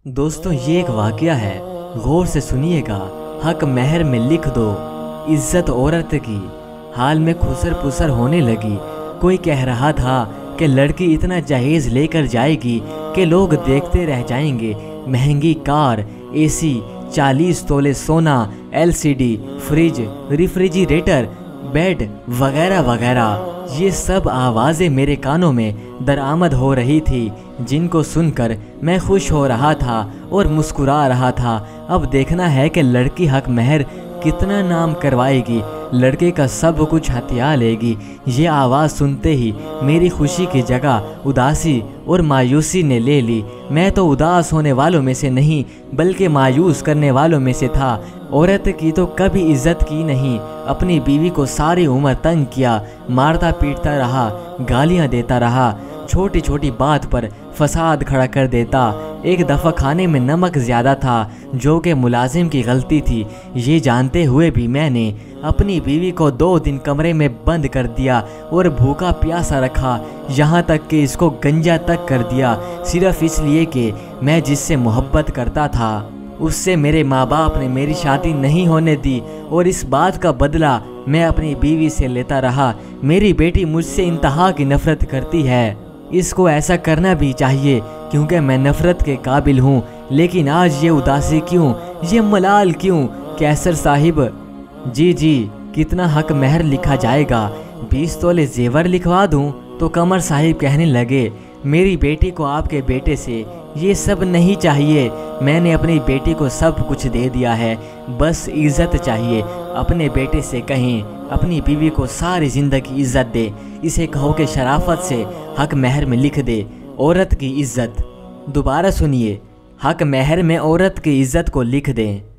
دوستوں یہ ایک واقعہ ہے، غور سے سنیے گا۔ حق مہر میں لکھ دو عزت عورت کی، حال میں خسر پسر ہونے لگی۔ کوئی کہہ رہا تھا کہ لڑکی اتنا جہیز لے کر جائے گی کہ لوگ دیکھتے رہ جائیں گے۔ مہنگی کار، اے سی، 40 تولے سونا، LCD، فریج، ریفریجریٹر، بیڈ وغیرہ وغیرہ، یہ سب آوازیں میرے کانوں میں درآمد ہو رہی تھی، جن کو سن کر میں خوش ہو رہا تھا اور مسکرا رہا تھا۔ اب دیکھنا ہے کہ لڑکی حق مہر کتنا نام کروائے گی، لڑکے کا سب کچھ ہتھیا لے گی۔ یہ آواز سنتے ہی میری خوشی کی جگہ اداسی اور مایوسی نے لے لی۔ میں تو اداس ہونے والوں میں سے نہیں بلکہ مایوس کرنے والوں میں سے تھا۔ عورت کی تو کبھی عزت کی نہیں، اپنی بیوی کو ساری عمر تنگ کیا، مارتا پیٹتا رہا، گالیاں دیتا رہا، چھوٹی چھوٹی بات پر فساد کھڑا کر دیتا۔ ایک دفعہ کھانے میں نمک زیادہ تھا، جو کہ ملازم کی غلطی تھی۔ یہ جانتے ہوئے بھی میں نے اپنی بیوی کو 2 دن کمرے میں بند کر دیا اور بھوکا پیاسا رکھا، یہاں تک کہ اس کو گنجا تک کر دیا، صرف اس لیے کہ میں جس سے محبت کرتا تھا اس سے میرے ماں باپ نے میری شادی نہیں ہونے دی، اور اس بات کا بدلہ میں اپنی بیوی سے لیتا رہا۔ میری بیٹی مجھ سے انتہا کی نفرت کرتی ہے، اس کو ایسا کرنا بھی چاہیے کیونکہ میں نفرت کے قابل ہوں۔ لیکن آج یہ اداسی کیوں، یہ ملال کیوں؟ کیسر صاحب جی کتنا حق مہر لکھا جائے گا؟ 20 تولے زیور لکھوا دوں؟ تو قمر صاحب کہنے لگے، میری بیٹی کو آپ کے بیٹے سے یہ سب نہیں چاہیے، میں نے اپنی بیٹی کو سب کچھ دے دیا ہے، بس عزت چاہیے۔ اپنے بیٹے سے کہیں اپنی بیوی کو ساری زندگی عزت دے، اسے کہو کہ شرافت سے حق مہر میں لکھ دے عورت کی عزت۔ دوبارہ سنیے، حق مہر میں عورت کی عزت کو لکھ دیں۔